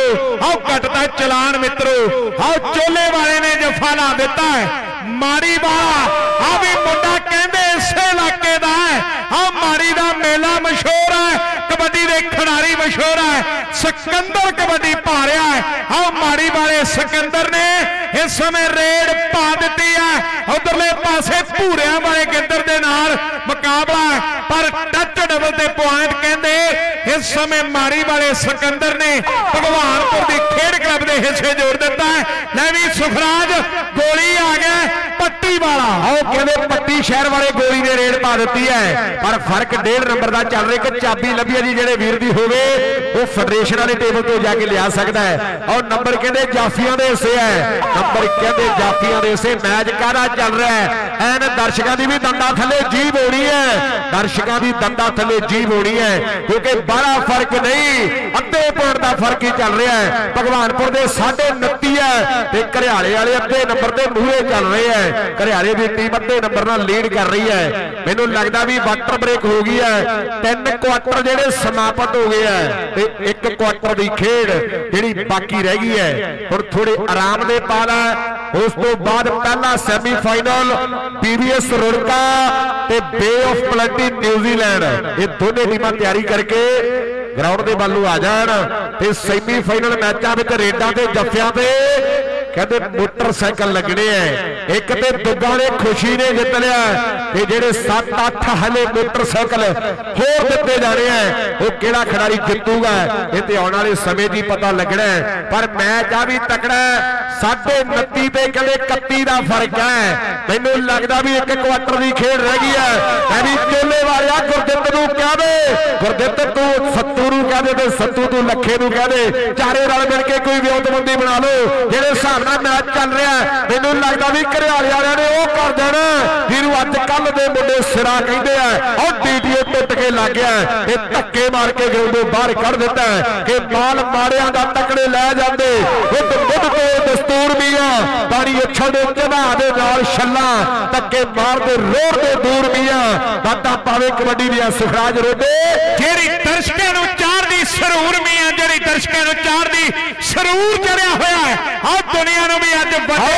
D: आओ कटता चलान मित्रों। आओ चोले वाले ने जफा ला दिता है माड़ी वाला आ भी मुंडा कहंदे इसे इलाके दा है। आ माड़ी दा मेला मशहूर है, कबड्डी दे खिडारी मशहूर है, सिकंदर कबड्डी पा रहा है। आ माड़ी वाले सिकंदर ने इस समय रेड पा दी है। उधरले पासे भूरिया वाले गिंदर दे नाल मुकाबला है, पर टच डबल ते पॉइंट कहंदे इस समय माड़ी वाले सिकंदर ने भगवानपुर की खेड क्लब के हिस्से जोड़ दिता है। लैवी सुखराज गोली आ गया पट्टी वाला, आओ कहते पट्टी शहर वाले गोली ने रेड पा दी है, पर फर्क डेढ़ नंबर का चल रहा। एक चाबी लभी है जी जेडे वीर दी होवे वो फेडरेशन वाले टेबल तो जाके लिया सकता है। और नंबर कहते जाफिया के हिस्से है, नंबर कहते जाफिया के हिस्से। मैच कहना चल रहा है एन दर्शकों की भी दंदा थले जीभ होनी है, दर्शकों की दंदा थले जीभ होनी है, क्योंकि बड़ा फर्क नहीं अद्धे पॉइंट का फर्क ही चल रहा है। भगवानपुर के साढ़े उनती है, घरियाले वाले अद्धे नंबर के मूहरे चल रहे हैं। घरियाले की टीम अद्धे नंबर नाल लीड कर रही है। मैनू लगता भी वाटर ब्रेक हो गई है, तीन क्वार्टर जेडे समाप्त हो गए हैं, एक क्वार्टर की खेड जी बाकी रह गई है। हुण थोड़े आराम दे पाला, उस तो बाद पहला सैमीफाइनल पीवीएस रुड़का ते बे ऑफ प्लेटी न्यूजीलैंड, ये दोनों टीमां तैयारी करके ग्राउंड के वालों आ जान। सैमीफाइनल मैचों में रेडा के जफिया से कहते मोटरसाइकिल लगने हैं। एक तो दुग्गा ने खुशी ने जित लिया, जेडे सत्त अठ हले मोटरसाइकिल होर दिते जाने हैं, वो केड़ा खिडारी जितूगा ये तो आने वाले समय की पता लगना है। पर मैच आ भी तकड़ा साढ़े उनती पे कहते इकती का फर्क है। मैनू लगता भी एक क्वार्टर की खेड रह गई है। मैं भी चोले वाले गुरदित नूं कह दे, गुरदित तू सत्तू नूं कह दे, सत्तू तू लखे नूं कह दे, चारे रल मिल के कोई विरोधबंदी बना लो। जेडे हिसाब नाल मैच चल रहा है मैनू लगता भी घरियाले वालियां ने वो कर देना जिन्होंने अज कल दे मुंडे सिरा कहते हैं। और डीटीओ टुट के लग गया, ये धक्के मार के ग्राउंडों बाहर कढ़ दिता है कि बाल माड़िया का तकड़े लै जाते। बुद्ध बुद्ध को दस्तूर भी आ पानी उछलते चढ़ा दे नाल छल्ला धक्के मारते रोड के दूर भी आ बाता पावे कबड्डी दियां सुखराज रोडे जेड़ी दर्शकों नूं चार दी सरूर भी आ, जेड़ी दर्शकों नूं चार दी सरूर चढ़िया होया है। और दुनिया नूं भी अज भाई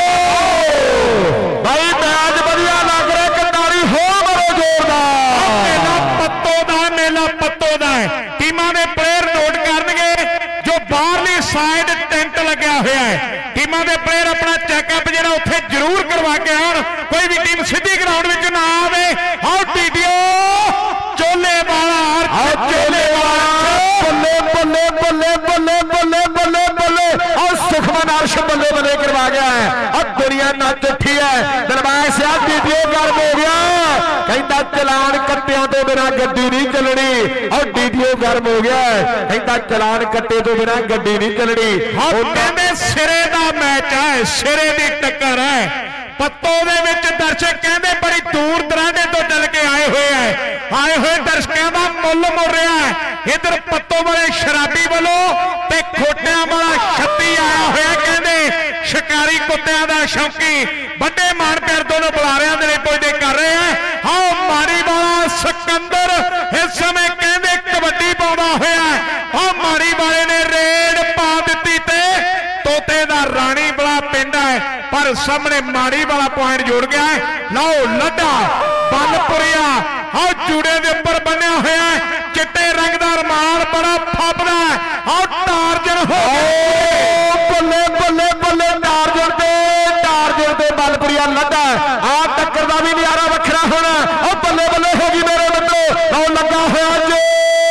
D: मैच बढ़िया लग रहा, कटारी हो बड़ो जोरदार मेला पत्तो दा, मेला पत्तो दा है। टीमां दे प्लेयर नोट करनगे जो बाहरली साइड टेंट लग्या होया है, टीमां दे प्लेयर अपना चैकअप जिहड़ा उत्थे जरूर करवा के आउण, कोई भी टीम सीधी ग्राउंड विच ना आवे। आओ टीडीओ चोले वाला चोले वाला बल्ले बल्ले बल्ले बल्ले बल्ले बल्ले बल्ले और सुखमन अर्श बल्ले बल्ले करवा गया है। अब दुनिया नच उठी है, दरबार साहब टीडीओ गर्म हो गया, कहता चलान कट्टिया तो बिना गड्डी नहीं चलनी। और डीडीओ गर्म हो गया, कहता चलान कट्टे तो बिना गड्डी नहीं चलनी। कहते सिरे का मैच है, सिरे की टक्कर है। पत्तो दे विच दर्शक कहते बड़ी दूर दराडे तो चल के आए हुए हैं, आए हुए दर्शकों का मुल मुड़ रहा है। इधर पत्तो वाले शराबी वालों ते खोटिया वाला छत्ती आया हुआ, कहते शिकारी कुत्तियां का शौकी बड़े मान प्यार दोनों बुलारियां दे रिपोर्ट कर रहे हैं। हाँ मारी वाला सिकंदर इस समय कहते कबड्डी पाउंदा होया है। हाँ मारी वाले ने रेड पा दी ते तोते दा राणी वाला पिंड है, पर सामने माड़ी वाला पॉइंट जुड़ गया है। लो लड्डा बलपुरिया हाँ जूड़े के उपर बनया होया है, चिट्टे रंग का रुमाल बड़ा फबदा है। हाँ टार्जन हो बल्ले बल्ले बल्ले टार्जन दे टार्जन दे बलपुरिया लड्डा आ टक्कर का भी नजारा वखरा होना। और बल्ले बल्ले होगी मेरे बंदो, लो लगा होया जोर।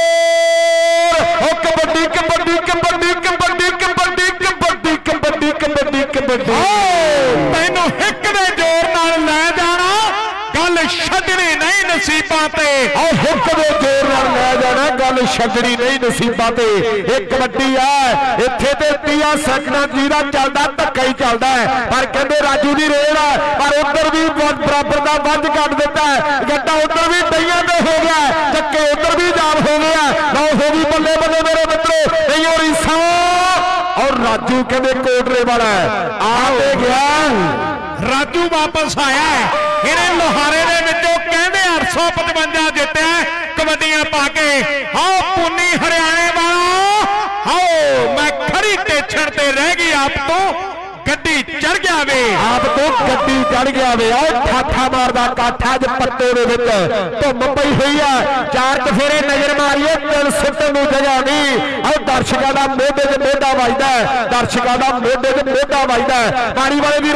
D: कबड्डी कबड्डी कबड्डी कबड्डी कबड्डी कबड्डी कबड्डी कबड्डी कबड्डी तैनू हिक दे जोर नाल लै जाना, गल छड्डनी नहीं नसीबां ते। और हिक दे जोर नाल लै जाना, गल छड्डनी नहीं नसीबां ते। ये कबड्डी है, इत्थे ते तीस सैकंडां जीरा चलदा धक्का ही चलदा है, पर कहंदे राजू दी रेड है। पर उधर भी बराबर का वंज कट दिता है, गड्डा उधर भी डईयां ते हो गया, चक्के उधर भी जाम हो गया। लो हो गई बल्ले बल्ले मेरे मित्रो, नहीं हो रही सा। और राजू कहते कोटरे वाला है आ गया, राजू वापस आया है। इन्हें लोहारे दे विचों कहते अठ सौ पचवंजा जितया कबड्डियां पा के। आओ पुन्नी हरियाणे वाला, आओ मैं खड़ी गड्डी चढ़ गया वे
C: आप तो गड्डी चढ़ गया वे और ठाठा मारदा काठा ज पत्ते दे विच धुम पई हुई है चार चफेरे नजर मारिए दिल सुटन नूं जगह नहीं और दर्शकों का मोढे ते मोढा वजदा दर्शकों का मोढे ते मोढा वजदा पानी वाले दी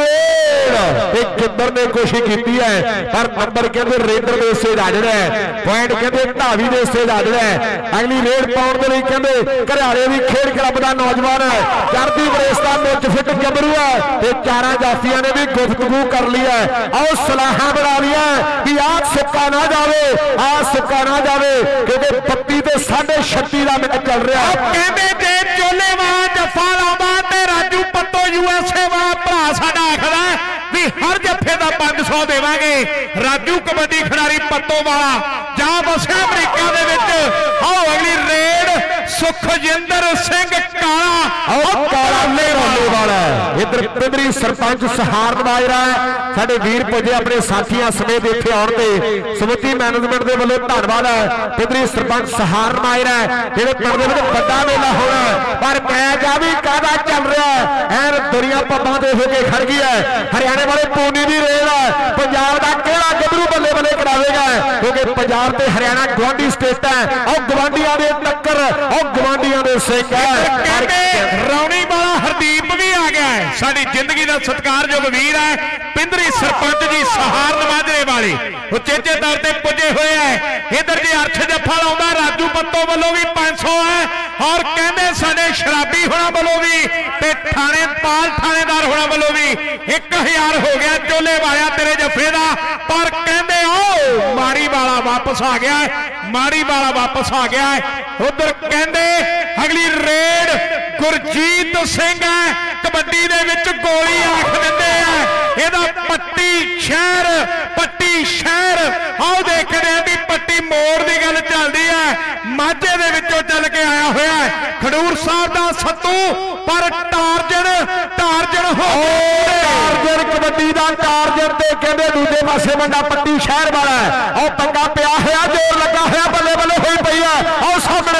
C: रेड एक गिद्दर ने कोशिश की है पर नंबर कहते रेडर दे हिस्से जा जड़ा है पॉइंट कहते ढावी दे हिस्से जा जड़ा है अगली रेड पाउण दे लई कहते घरियाले दी खेड क्लब दा नौजवान है चढ़दी बरेस दा मुच फिट गबरू है ते चारां जाफियां ने भी गुफ्तगू कर ली है और सलाहां बना लिया कि आ सुक्का ना जावे आ सुक्का ना जावे क्योंकि बत्ती ते साढ़े छत्ती का मैच चल रहा है
D: कहते जे चोले वाला जफा लाउंदा ते राजू पत्तो यूएसए वाला भरा साडा आखदा भी हर जफे का पांच सौ देवांगे राजू कबड्डी खिडारी पत्तो वाला जा बसिया अमरीका दे विच आओ अगली रेड सुखजिंदर सिंह काला
C: और काला लेने वाला इधर पिंडरी सरपंच सहारन माजरा है साडे वीर पुजे अपने साथियों समेत इत्थे आउण ते समूची मैनेजमेंट दे वल्लों धन्नवाद है पिंडरी सरपंच सहारन माजरा है जिहड़े पिंड दे विच वड्डा मेला होना पर मैच आ भी कादा चल रहा है ऐन दुनिया पब्बां ते हो के खड़ गई है हरियाणे वाले पूनी दी रेल है पंजाब दा किहड़ा गबरू बल्ले बल्ले करावेगा क्योंकि पंजाब ते हरियाणा गवांडी स्टेट है और गवांडियां दे टक्कर और गवांडियां दे सिक है
D: रौनी वाला हरदीप भी आ गया है साडी जिंदगी का सत्कारयोग वीर है पिंडरी सरपंच जी सहारन माजरे वाले उचेचे तौर पर पुजे हुए हैं इधर जी अर्थ जफा लाउंदा राजू पत्तो वालों भी पांच सौ है और कहते साडे शराबी होना वालों भी ते थाने पाल थानेदार होना वालों भी एक हजार हो गया चोले वाया तेरे जफे का पर कहते आओ माड़ी वाला वापस आ गया है माड़ी वाला वापस आ गया है उधर कहते अगली रेड गुरजीत सिंह है कबड्डी दे विच गोली आख दिंदे आ एदा पट्टी शहर पट्टी शहर आओ देखते हैं कि पट्टी मोड़ की गल चलती है माझे दे विचों चल के आया हुआ है खडूर साहब का सत्तू पर टारजन टारजन हो
C: टारजन कबड्डी का टारजन ते कहते दूजे पासे बंदा पट्टी शहर वाला है और पंगा पिया होया जोर लगा होया बल्ले बल्ले होई पई है और सामने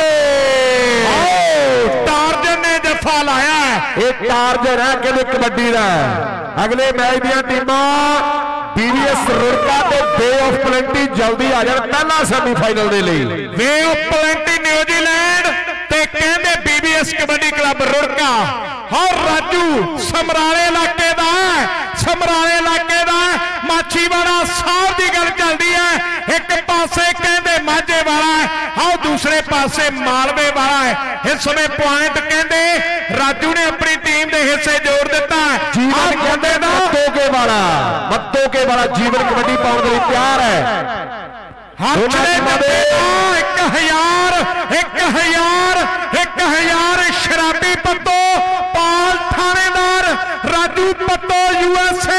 D: टारजन ने जफा लाया है
C: ये टारजन है कहते कबड्डी का अगले मैच दी टीमां बीवीएस रुड़का ते बे ऑफ प्लेंटी जल्दी आ जाए पहला सेमीफाइनल दे लई
D: बे ऑफ प्लेंटी न्यूजीलैंड ते कहंदे बीबीएस कबड्डी क्लब रुड़का और राजू समराले इलाके दा समराले इलाके दा माछीवाड़ा साहब की गल चलती है एक पासे कहंदे माझे वाला है और दूसरे पासे मालवे वाला है इस समय पॉइंट कहंदे राजू ने अपनी टीम के हिस्से जोड़ दिता है
C: जीवन कहंदे मत्तोके वाला मत्तोके वाला जीवन कबड्डी पाउण दे लई तैयार है
D: एक हजार एक हजार एक हजार शराबी पत्तो पाल थानेदार राजू पत्तो यूएसए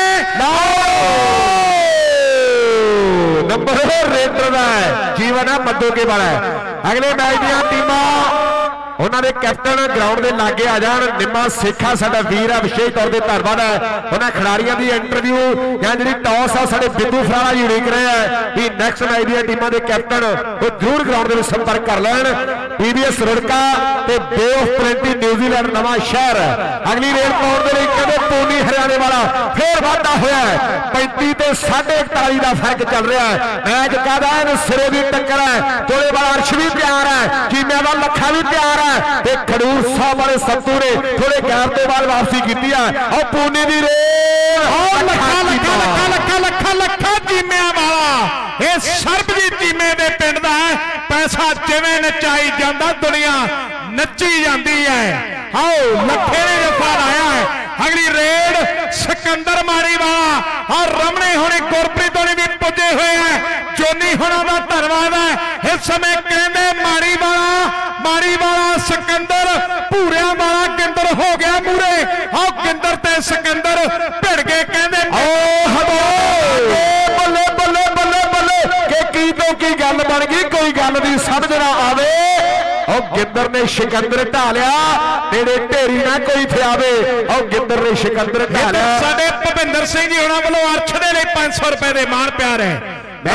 C: नंबर रेडर का है जीवन है मद्दो के वाला है अगले मैच दी टीमां उन्होंने कैप्टन ग्राउंड के लागे आ जान निम्मा सेखा साडा वीर है विशेष तौर पर धन्यवाद है उन्होंने खिलाड़ियों की इंटरव्यू या जी टॉस आ साडे बिंदु फराड़ा जी उड़ीक रहे हैं कि नैक्सट मैच दी टीमां दे कैप्टन वो जरूर ग्राउंड में संपर्क कर लैन बीबीएस रुड़का ते बे ऑफ प्लेंटी न्यूजीलैंड नवां शहर अगली रेल पाउण दे लई कहंदे पूनी हरियाणे वाला फिर वाधा होया है पैंती ते साढ़े इकताली का फर्क चल रहा है मैच कहदा है सिरे की टक्कर है चोले वाला अर्श भी तैयार है चीमिया का लखा भी तैयार है खडूर साहब वाले सत्तू ने थोड़े गैप के बाद वापसी की है और पूनी की रेल
D: लखा लखा लखा लखा लखा लखा चीमिया वाला ये सरबजीत चीमे दे पिंड दा है पैसा जिवें नचाई जांदा दुनिया नची जाती है आओ लखे ने जफा लाया है अगली रेड सिकंदर मारी वाला और रमने होने गुरप्रीत होने भी पुजे हुए हैं जोनी होना का धन्यवाद है इस समय कहते मारी वाला मारी वाला सिकंदर भूरिया वाला गिंदर हो गया मूरे और गिंदर ते सिकंदर भिड़ के कहते
C: बल्ले बल्ले बल्ले बल्ले के की तो की गल बन गई कोई गल नहीं समझ ना आवे और गिंदर ने सिकंदर ढा लिया तेरे ढेरी ना कोई थियावे और गिंदर ने सिकंदर ढा लिया
D: साडे भुपिंदर सिंह जी होना वालों अर्थ दे लई पांच सौ रुपए दे मान प्यार है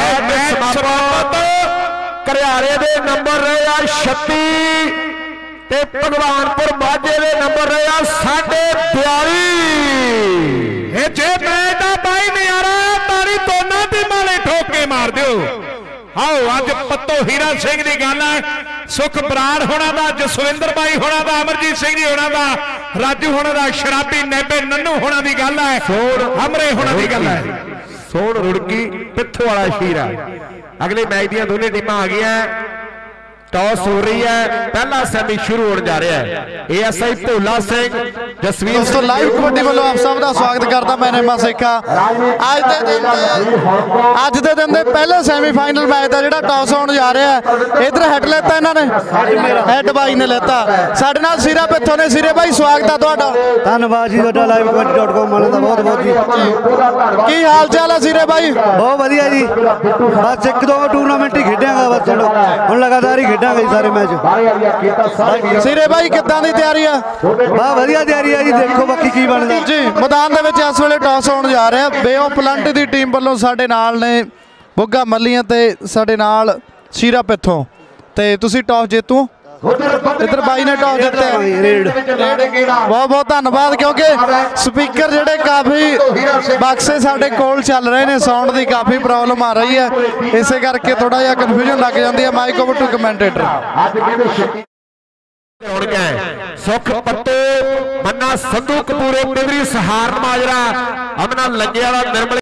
C: मैच समाप्त घरियाले दे नंबर रहे आ छत्ती ਤੇ ਭਗਵਾਨਪੁਰ ਮਾਝੇ ਦੇ ਨੰਬਰ ਰਿਹਾ ਸਾਢੇ ਬਿਆਲੀ।
D: ਇਹ ਜੇ ਮੈਚ ਦਾ ਬਾਈ ਨਜ਼ਾਰਾ ਤਾੜੀ ਦੋਨਾਂ ਟੀਮਾਂ ਨੇ ਠੋਕ ਕੇ ਮਾਰ ਦਿਓ। ਆਓ ਅੱਜ ਪੱਤੋ ਹੀਰਾ ਸਿੰਘ ਦੀ ਗੱਲ ਹੈ, ਸੁਖ ਬਰਾੜ ਹੋਣਾ ਦਾ, ਜਸਵਿੰਦਰ ਬਾਈ ਹੋਣਾ ਦਾ, ਅਮਰਜੀਤ ਸਿੰਘ ਜੀ ਹੋਣਾ ਦਾ, ਰਾਜੂ ਹੋਣਾ ਦਾ, ਸ਼ਰਾਬੀ ਨੈਬੇ ਨੰਨੂ ਹੋਣਾ ਦੀ ਗੱਲ ਹੈ, ਹਮਰੇ ਹੋਣਾ ਦੀ ਗੱਲ ਹੈ।
C: ਸੋਹਣ ਰੁੜਕੀ ਪਿੱਥੋਂ ਵਾਲਾ ਸ਼ੀਰਾ। ਅਗਲੇ ਮੈਚ ਦੀਆਂ ਦੋਨੇ ਟੀਮਾਂ ਆ ਗਈਆਂ। टॉस हो रही है, पहला सैमी शुरू होने जा रहा है। एएसआई भोला सिंह जसवीर
B: दोस्तों लाइव कबड्डी वालों आप सब का स्वागत करता मैं नेमा सेखा। आज दे दिन ਅੱਜ ਦੇ ਦਿਨ ਦੇ ਪਹਿਲੇ ਸੈਮੀਫਾਈਨਲ ਮੈਚ ਦਾ ਜਿਹੜਾ ਟਾਸ ਹੋਣ ਜਾ ਰਿਹਾ ਹੈ। ਇਧਰ ਹੈਡ ਲੈਤਾ ਇਹਨਾਂ ਨੇ, ਹੈਡ ਬਾਈ ਨੇ ਲੈਤਾ। ਸਾਡੇ ਨਾਲ ਸਿਰਾ ਪਿੱਥੋਂ ਨੇ। ਸਿਰੇ ਬਾਈ ਸਵਾਗਤ ਆ ਤੁਹਾਡਾ।
E: ਧੰਨਵਾਦ ਜੀ ਤੁਹਾਡਾ ਲਾਈਵ ਕਬੱਡੀ ਡਾਟ ਕਾਮ ਵਾਲਿਆਂ ਦਾ ਬਹੁਤ ਬਹੁਤ ਜੀ।
B: ਕੀ ਹਾਲ ਚਾਲ ਆ ਸਿਰੇ ਬਾਈ?
E: ਬਹੁਤ ਵਧੀਆ ਜੀ, ਬਸ ਇੱਕ ਦੋ ਟੂਰਨਾਮੈਂਟ ਹੀ ਖੇਡਾਂਗਾ ਬਸ, ਚਲੋ ਹੁਣ ਲਗਾਤਾਰ ਹੀ ਖੇਡਾਂਗੇ ਸਾਰੇ ਮੈਚ।
B: ਸਿਰੇ ਬਾਈ ਕਿੱਦਾਂ ਦੀ ਤਿਆਰੀ ਆ?
E: ਬਹੁਤ ਵਧੀਆ ਤਿਆਰੀ ਆ ਜੀ, ਦੇਖੋ ਬਾਕੀ ਕੀ ਬਣਦਾ
B: ਜੀ। ਮੈਦਾਨ ਦੇ ਵਿੱਚ ਇਸ ਵੇਲੇ ਟਾਸ ਹੋਣ ਜਾ ਰਿਹਾ। ਬੇ ਆਫ ਪਲੰਟ ਦੀ ਟੀਮ ਵੱਲੋਂ ਸਾਡੇ ਨਾਲ ਨੇ ਬੁੱਗਾ ਮੱਲੀਆਂ ਤੇ ਸਾਡੇ ਨਾਲ ਸ਼ੀਰਾ ਪਿੱਥੋਂ। ਤੇ ਤੁਸੀਂ ਟਾਸ ਜੇਤੂ, ਇਧਰ ਬਾਈ ਨੇ ਟਾਸ ਜਿੱਤਿਆ। ਬਹੁਤ ਬਹੁਤ ਧੰਨਵਾਦ, ਕਿਉਂਕਿ ਸਪੀਕਰ ਜਿਹੜੇ ਕਾਫੀ ਬਕਸੇ ਸਾਡੇ ਕੋਲ ਚੱਲ ਰਹੇ ਨੇ, ਸਾਊਂਡ ਦੀ ਕਾਫੀ ਪ੍ਰੋਬਲਮ ਆ ਰਹੀ ਹੈ, ਇਸੇ ਕਰਕੇ ਥੋੜਾ ਜਿਹਾ ਕਨਫਿਊਜ਼ਨ ਲੱਗ ਜਾਂਦੀ ਹੈ ਮਾਈਕ ਓਵਰ ਟੂ ਕਮੈਂਟੇਟਰ।
C: ਸੁਖ ਪੱਤੋ ਮੰਨਾ ਸੰਧੂ ਕਪੂਰੇ ਪਿੰਦਰੀ ਸਹਾਰਨ ਮਾਜਰਾ ਅਮਨਾ ਲੱਗੇ ਵਾਲਾ ਨਿਰਮਲ